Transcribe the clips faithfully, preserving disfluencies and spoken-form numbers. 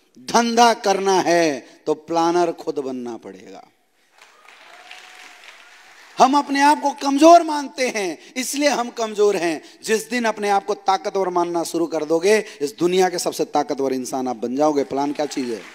धंधा करना है तो प्लानर खुद बनना पड़ेगा। हम अपने आप को कमजोर मानते हैं, इसलिए हम कमजोर हैं। जिस दिन अपने आप को ताकतवर मानना शुरू कर दोगे, इस दुनिया के सबसे ताकतवर इंसान आप बन जाओगे। प्लान क्या चीज है?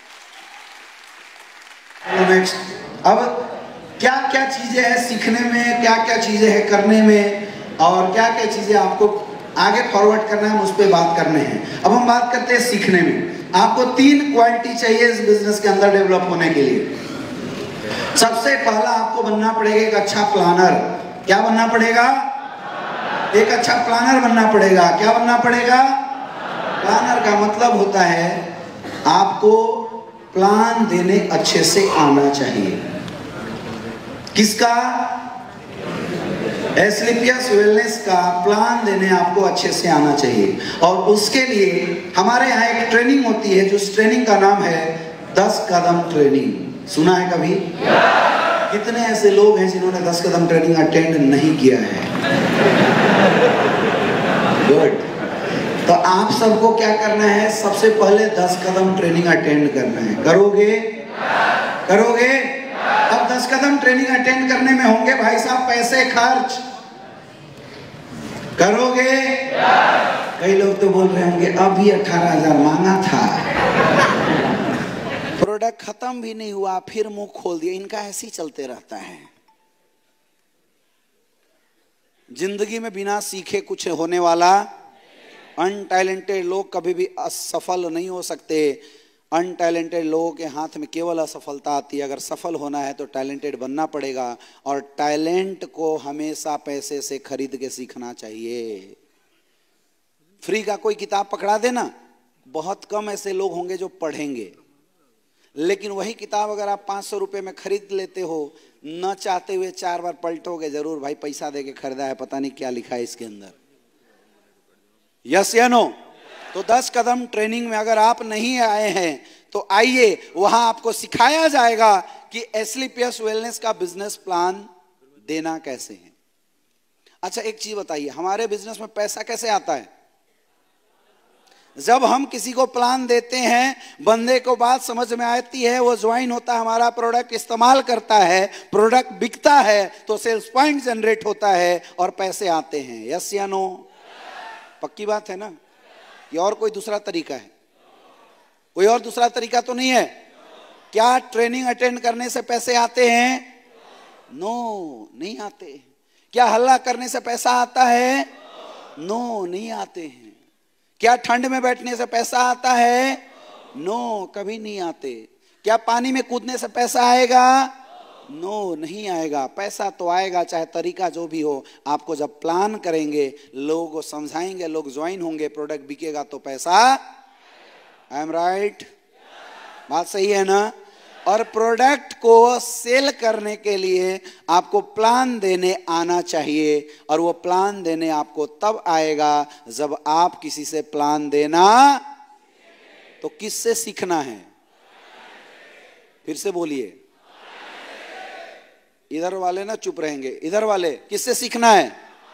नेक्स्ट, अब क्या क्या चीजें हैं सीखने में, क्या क्या चीजें हैं करने में, और क्या क्या चीजें आपको आगे फॉरवर्ड करना है, उस पर बात करने हैं। अब हम बात करते हैं सीखने में। आपको तीन क्वालिटी चाहिए इस बिजनेस के अंदर डेवलप होने के लिए। सबसे पहला आपको बनना पड़ेगा एक अच्छा प्लानर। क्या बनना पड़ेगा? एक अच्छा प्लानर बनना पड़ेगा। क्या बनना पड़ेगा? प्लानर का मतलब होता है आपको प्लान देने अच्छे से आना चाहिए। किसका? एस्क्लेपियस वेलनेस का प्लान देने आपको अच्छे से आना चाहिए। और उसके लिए हमारे यहाँ एक ट्रेनिंग होती है, जो उस ट्रेनिंग का नाम है दस कदम ट्रेनिंग। सुना है कभी? कितने ऐसे लोग हैं जिन्होंने दस कदम ट्रेनिंग अटेंड नहीं किया है? गुड। तो आप सबको क्या करना है? सबसे पहले दस कदम ट्रेनिंग अटेंड करना है। करोगे? करोगे? अब दस कदम ट्रेनिंग अटेंड करने में होंगे भाई साहब पैसे खर्च। करोगे? कई लोग तो बोल रहे होंगे अभी अठारह हजार मांगा था, प्रोडक्ट खत्म भी नहीं हुआ फिर मुंह खोल दिया। इनका ऐसे ही चलते रहता है। जिंदगी में बिना सीखे कुछ होने वाला। अनटैलेंटेड लोग कभी भी असफल नहीं हो सकते। अनटैलेंटेड लोगों के हाथ में केवल असफलता आती है। अगर सफल होना है तो टैलेंटेड बनना पड़ेगा, और टैलेंट को हमेशा पैसे से खरीद के सीखना चाहिए। फ्री का कोई किताब पकड़ा देना, बहुत कम ऐसे लोग होंगे जो पढ़ेंगे। लेकिन वही किताब अगर आप पाँच सौ रुपये में खरीद लेते हो, न चाहते हुए चार बार पलटोगे जरूर, भाई पैसा दे के खरीदा है, पता नहीं क्या लिखा है इसके अंदर। यस या नो? तो दस कदम ट्रेनिंग में अगर आप नहीं आए हैं तो आइए, वहां आपको सिखाया जाएगा कि एस्क्लेपियस वेलनेस का बिजनेस प्लान देना कैसे है। अच्छा एक चीज बताइए, हमारे बिजनेस में पैसा कैसे आता है? जब हम किसी को प्लान देते हैं, बंदे को बात समझ में आती है, वो ज्वाइन होता है, हमारा प्रोडक्ट इस्तेमाल करता है, प्रोडक्ट बिकता है, तो सेल्स पॉइंट जनरेट होता है और पैसे आते हैं। यस या नो? पक्की बात है ना? ये और कोई दूसरा तरीका है? कोई और दूसरा तरीका तो नहीं है? क्या ट्रेनिंग अटेंड करने से पैसे आते हैं? नो, नहीं आते। क्या हल्ला करने से पैसा आता है? नो, नहीं आते हैं। क्या ठंड में बैठने से पैसा आता है? नो, कभी नहीं आते। क्या पानी में कूदने से पैसा आएगा? नो, नहीं आएगा। पैसा तो आएगा चाहे तरीका जो भी हो। आपको जब प्लान करेंगे, लोगों को समझाएंगे, लोग ज्वाइन होंगे, प्रोडक्ट बिकेगा तो पैसा। I am right? बात सही है ना? और प्रोडक्ट को सेल करने के लिए आपको प्लान देने आना चाहिए, और वो प्लान देने आपको तब आएगा जब आप किसी से प्लान देना। तो किससे सीखना है? फिर से बोलिए। इधर वाले ना चुप रहेंगे। इधर वाले किससे सीखना है?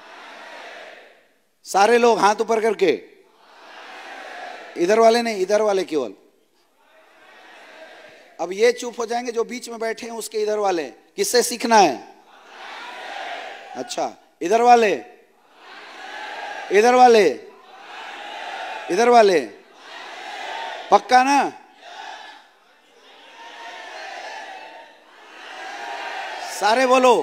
सारे लोग हाथ ऊपर करके। इधर वाले नहीं, इधर वाले केवल। अब ये चुप हो जाएंगे जो बीच में बैठे हैं, उसके इधर वाले किससे सीखना है? अच्छा, इधर वाले, इधर वाले, इधर वाले, पक्का ना? सारे बोलो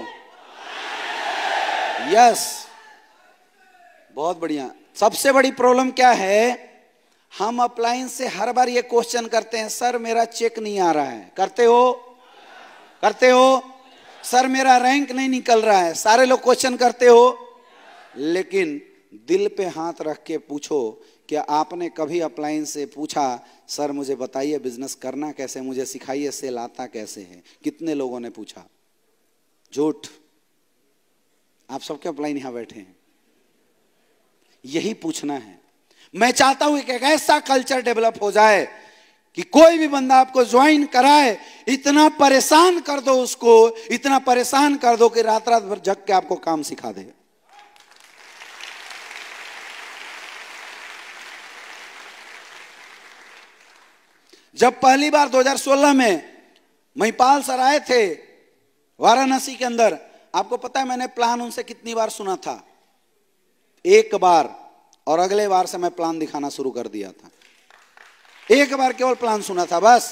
यस। बहुत बढ़िया। सबसे बड़ी प्रॉब्लम क्या है? हम अप्लायंस से हर बार ये क्वेश्चन करते हैं, सर मेरा चेक नहीं आ रहा है। करते हो? करते हो? सर मेरा रैंक नहीं निकल रहा है। सारे लोग क्वेश्चन करते हो। लेकिन दिल पे हाथ रख के पूछो, क्या आपने कभी अप्लायंस से पूछा, सर मुझे बताइए बिजनेस करना कैसे, मुझे सिखाइए सेल आता कैसे है? कितने लोगों ने पूछा? झूठ। आप सबके अप्लाइन यहां बैठे हैं। यही पूछना है। मैं चाहता हूं कि एक ऐसा कल्चर डेवलप हो जाए कि कोई भी बंदा आपको ज्वाइन कराए, इतना परेशान कर दो उसको, इतना परेशान कर दो कि रात रात भर जग के आपको काम सिखा दे। जब पहली बार दो हज़ार सोलह में महिपाल सर आए थे वाराणसी के अंदर, आपको पता है मैंने प्लान उनसे कितनी बार सुना था? एक बार, और अगले बार से मैं प्लान दिखाना शुरू कर दिया था। एक बार केवल प्लान सुना था बस,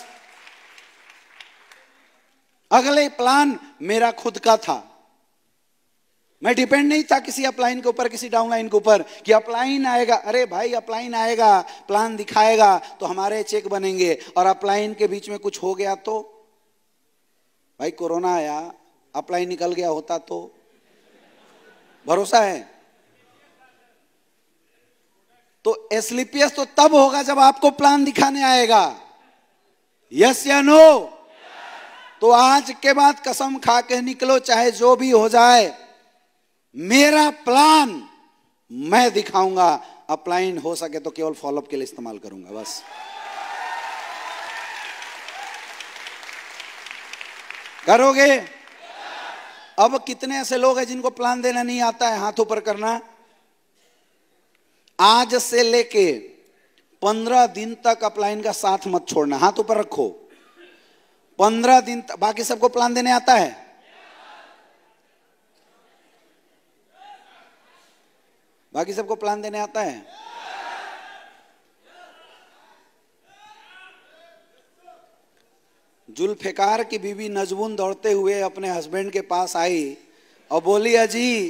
अगले प्लान मेरा खुद का था। मैं डिपेंड नहीं था किसी अपलाइन के ऊपर, किसी डाउनलाइन के ऊपर कि अपलाइन आएगा। अरे भाई अपलाइन आएगा, प्लान दिखाएगा तो हमारे चेक बनेंगे, और अपलाइन के बीच में कुछ हो गया तो भाई कोरोना आया, अपलाइन निकल गया होता तो भरोसा है? तो एसलीपीएस तो तब होगा जब आपको प्लान दिखाने आएगा। यस या नो? तो आज के बाद कसम खा के निकलो, चाहे जो भी हो जाए, मेरा प्लान मैं दिखाऊंगा। अपलाइन हो सके तो केवल फॉलोअप के लिए इस्तेमाल करूंगा बस। करोगे? अब कितने ऐसे लोग हैं जिनको प्लान देना नहीं आता है? हाथ ऊपर करना। आज से लेके पंद्रह दिन तक अपलाइन का साथ मत छोड़ना। हाथ ऊपर रखो। पंद्रह दिन तक। बाकी सबको प्लान देने आता है? बाकी सबको प्लान देने आता है? जुल्फिकार की बीवी नजबून दौड़ते हुए अपने हस्बैंड के पास आई और बोली, अजी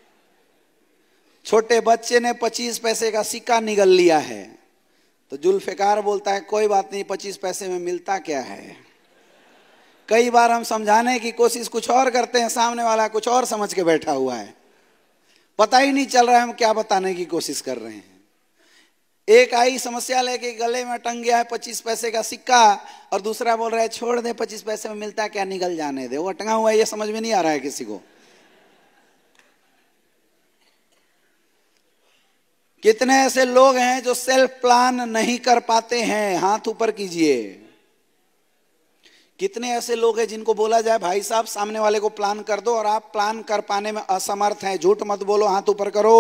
छोटे बच्चे ने पच्चीस पैसे का सिक्का निगल लिया है। तो जुल्फिकार बोलता है, कोई बात नहीं, पच्चीस पैसे में मिलता क्या है। कई बार हम समझाने की कोशिश कुछ और करते हैं, सामने वाला कुछ और समझ के बैठा हुआ है, पता ही नहीं चल रहा है हम क्या बताने की कोशिश कर रहे हैं। एक आई समस्या लेके, गले में टंग गया है पच्चीस पैसे का सिक्का, और दूसरा बोल रहा है छोड़ दे, पच्चीस पैसे में मिलता क्या, निकल जाने दे। वो टंगा हुआ है, ये समझ में नहीं आ रहा है किसी को। कितने ऐसे लोग हैं जो सेल्फ प्लान नहीं कर पाते हैं? हाथ ऊपर कीजिए। कितने ऐसे लोग हैं जिनको बोला जाए भाई साहब सामने वाले को प्लान कर दो, और आप प्लान कर पाने में असमर्थ हैं? झूठ मत बोलो, हाथ ऊपर करो।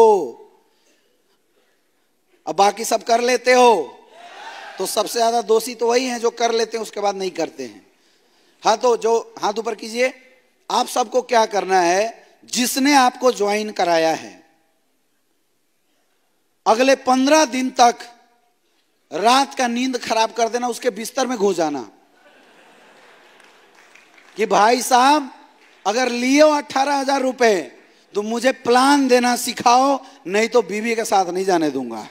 अब बाकी सब कर लेते हो, तो सबसे ज्यादा दोषी तो वही हैं जो कर लेते हैं उसके बाद नहीं करते हैं। हाँ, तो जो हाथ ऊपर कीजिए। आप सबको क्या करना है? जिसने आपको ज्वाइन कराया है, अगले पंद्रह दिन तक रात का नींद खराब कर देना, उसके बिस्तर में घुस जाना कि भाई साहब अगर लिए हो अट्ठारह हजार रुपए तो मुझे प्लान देना सिखाओ, नहीं तो बीवी के साथ नहीं जाने दूंगा।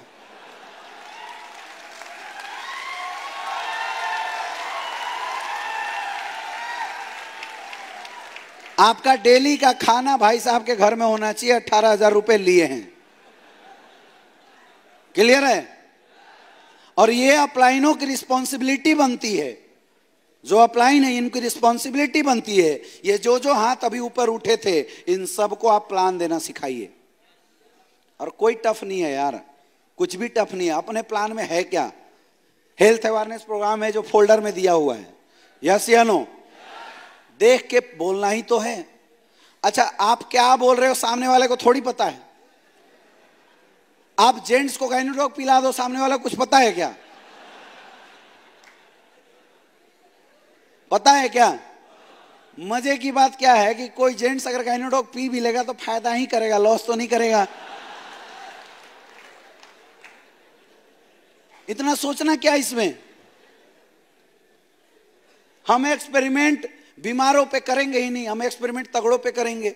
आपका डेली का खाना भाई साहब के घर में होना चाहिए। अट्ठारह हजार रुपए लिए हैं, क्लियर है? और ये अपलाइनों की रिस्पॉन्सिबिलिटी बनती है। जो अपलाइन है इनकी रिस्पॉन्सिबिलिटी बनती है। ये जो जो हाथ अभी ऊपर उठे थे, इन सबको आप प्लान देना सिखाइए। और कोई टफ नहीं है यार, कुछ भी टफ नहीं है। अपने प्लान में है क्या? हेल्थ अवेयरनेस प्रोग्राम है जो फोल्डर में दिया हुआ है। यस या नो? देख के बोलना ही तो है। अच्छा, आप क्या बोल रहे हो सामने वाले को थोड़ी पता है। आप जेंट्स को गाइनोडॉग पिला दो, सामने वाला कुछ पता है क्या? पता है क्या? मजे की बात क्या है कि कोई जेंट्स अगर गाइनोडॉग पी भी लेगा तो फायदा ही करेगा, लॉस तो नहीं करेगा। इतना सोचना क्या इसमें? हम एक्सपेरिमेंट बीमारों पे करेंगे ही नहीं, हम एक्सपेरिमेंट तगड़ों पे करेंगे।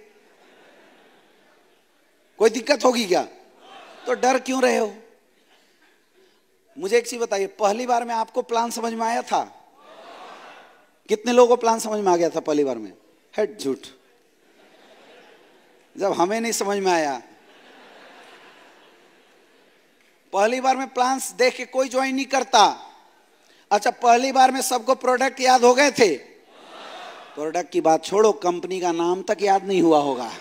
कोई दिक्कत होगी क्या? तो डर क्यों रहे हो? मुझे एक चीज बताइए, पहली बार में आपको प्लान समझ में आया था? कितने लोगों को प्लान समझ में आ गया था पहली बार में? हेड झूठ। जब हमें नहीं समझ में आया, पहली बार में प्लान्स देख के कोई ज्वाइन नहीं करता। अच्छा, पहली बार में सबको प्रोडक्ट याद हो गए थे? प्रोडक्ट की बात छोड़ो, कंपनी का नाम तक याद नहीं हुआ होगा।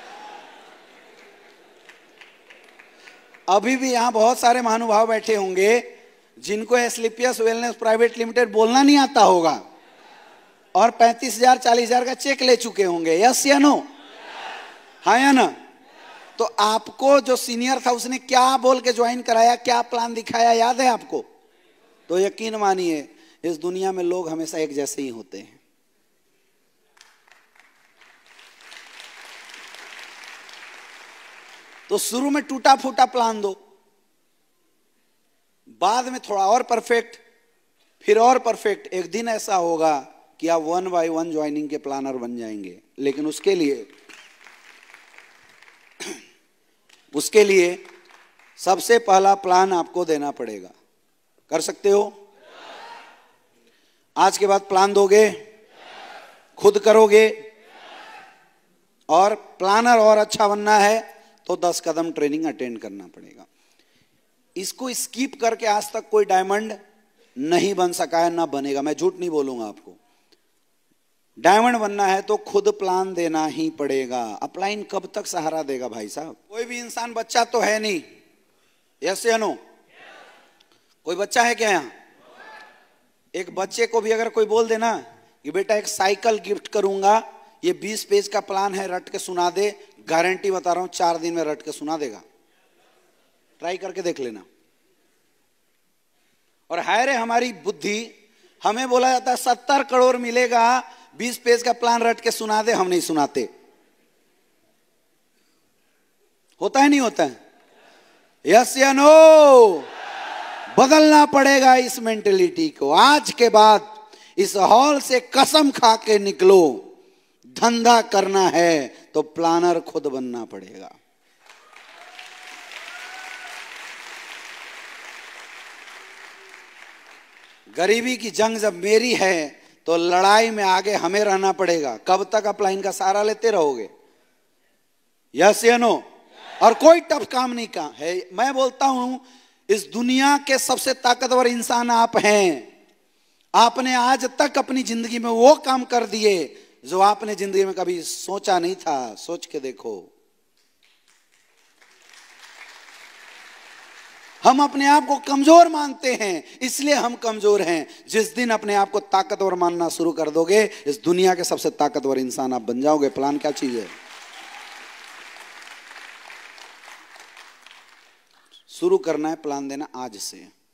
अभी भी यहां बहुत सारे महानुभाव बैठे होंगे जिनको एस्क्लेपियस वेलनेस प्राइवेट लिमिटेड बोलना नहीं आता होगा, और पैंतीस हजार चालीस हजार का चेक ले चुके होंगे। यस या नो? हाँ या ना? तो आपको जो सीनियर था उसने क्या बोल के ज्वाइन कराया, क्या प्लान दिखाया, याद है आपको? तो यकीन मानिए इस दुनिया में लोग हमेशा एक जैसे ही होते हैं। तो शुरू में टूटा फूटा प्लान दो, बाद में थोड़ा और परफेक्ट, फिर और परफेक्ट। एक दिन ऐसा होगा कि आप वन बाय वन ज्वाइनिंग के प्लानर बन जाएंगे। लेकिन उसके लिए उसके लिए सबसे पहला प्लान आपको देना पड़ेगा। कर सकते हो? आज के बाद प्लान दोगे? खुद करोगे? और प्लानर और अच्छा बनना है तो दस कदम ट्रेनिंग अटेंड करना पड़ेगा। इसको स्किप करके आज तक कोई डायमंड नहीं बन सका है, ना बनेगा। मैं झूठ नहीं बोलूंगा आपको। डायमंड बनना है तो खुद प्लान देना ही पड़ेगा। अपलाइन कब तक सहारा देगा भाई साहब? कोई भी इंसान बच्चा तो है नहीं, यस या नो? कोई बच्चा है क्या यहाँ? एक बच्चे को भी अगर कोई बोल देना कि बेटा एक साइकिल गिफ्ट करूंगा, ये बीस पेज का प्लान है, रट के सुना दे, गारंटी बता रहा हूं चार दिन में रट के सुना देगा। ट्राई करके देख लेना। और हाय रे हमारी बुद्धि, हमें बोला जाता है सत्तर करोड़ मिलेगा, बीस पेज का प्लान रट के सुना दे, हम नहीं सुनाते। होता है नहीं होता है? यस या नो? बदलना पड़ेगा इस मेंटेलिटी को। आज के बाद इस हॉल से कसम खा के निकलो, धंधा करना है तो प्लानर खुद बनना पड़ेगा। गरीबी की जंग जब मेरी है तो लड़ाई में आगे हमें रहना पड़ेगा। कब तक अपलाइन का सहारा लेते रहोगे? यस या नो? और कोई टफ काम नहीं का है। मैं बोलता हूं इस दुनिया के सबसे ताकतवर इंसान आप हैं। आपने आज तक अपनी जिंदगी में वो काम कर दिए जो आपने जिंदगी में कभी सोचा नहीं था। सोच के देखो। हम अपने आप को कमजोर मानते हैं, इसलिए हम कमजोर हैं। जिस दिन अपने आप को ताकतवर मानना शुरू कर दोगे, इस दुनिया के सबसे ताकतवर इंसान आप बन जाओगे। प्लान क्या चीज है? शुरू करना है प्लान देना आज से।